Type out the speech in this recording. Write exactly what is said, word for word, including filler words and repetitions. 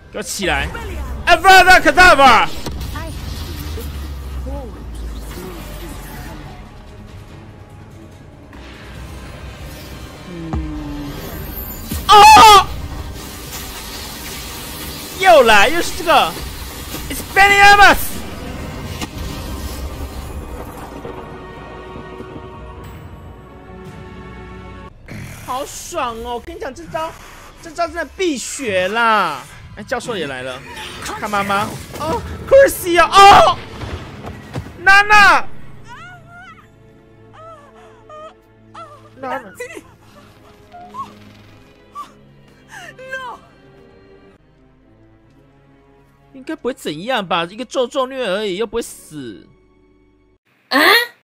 给我起来 ！Avada Kedavra！ 哦！又来，又是这个 ，Expelliarmus！ 好爽哦！我跟你讲，这招，这招真的必学啦！哎，教授也来了，看妈妈哦 ，Cursia 哦，娜娜，娜娜。 应该不会怎样吧？一个咒咒虐而已，又不会死。